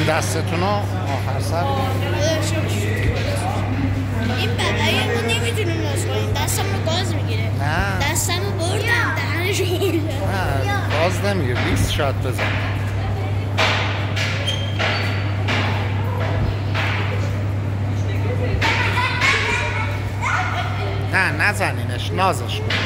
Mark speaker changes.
Speaker 1: دستتون رو آخر سر
Speaker 2: این بقیه ما نمیتونیم ناز کنیم. دستم رو گاز میگیره.
Speaker 1: نه
Speaker 2: دستم رو بردم دهنش رو بردم.
Speaker 1: نه باز نمیگه 20 شات بزن. نه نزنینش نازش کن.